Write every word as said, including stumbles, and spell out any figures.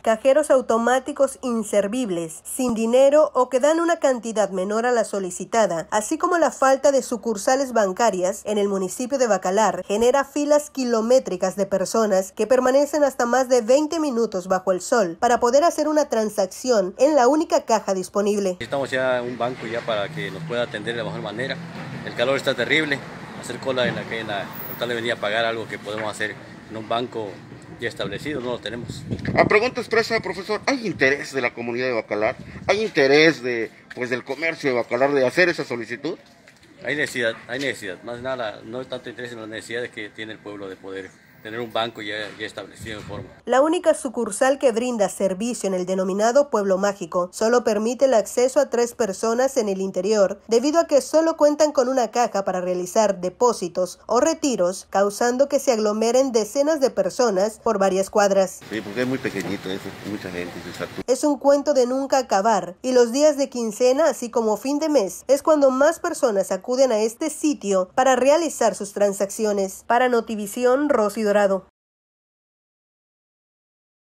cajeros automáticos inservibles, sin dinero o que dan una cantidad menor a la solicitada, así como la falta de sucursales bancarias en el municipio de Bacalar, genera filas kilométricas de personas que permanecen hasta más de veinte minutos bajo el sol para poder hacer una transacción en la única caja disponible. Necesitamos ya un banco ya para que nos pueda atender de la mejor manera. El calor está terrible, hacer cola en la que en la tal de venir a pagar algo que podemos hacer en un banco ya establecido, no lo tenemos. A pregunta expresa, profesor, ¿hay interés de la comunidad de Bacalar? ¿Hay interés de, pues, del comercio de Bacalar de hacer esa solicitud? Hay necesidad, hay necesidad, más nada, no hay tanto interés en las necesidades que tiene el pueblo de poder tener un banco ya, ya establecido en forma. La única sucursal que brinda servicio en el denominado Pueblo Mágico solo permite el acceso a tres personas en el interior, debido a que solo cuentan con una caja para realizar depósitos o retiros, causando que se aglomeren decenas de personas por varias cuadras. Sí, porque es muy pequeñito eso, mucha gente. Es un cuento de nunca acabar, y los días de quincena, así como fin de mes, es cuando más personas acuden a este sitio para realizar sus transacciones. Para Notivisión, Rosy Dorado.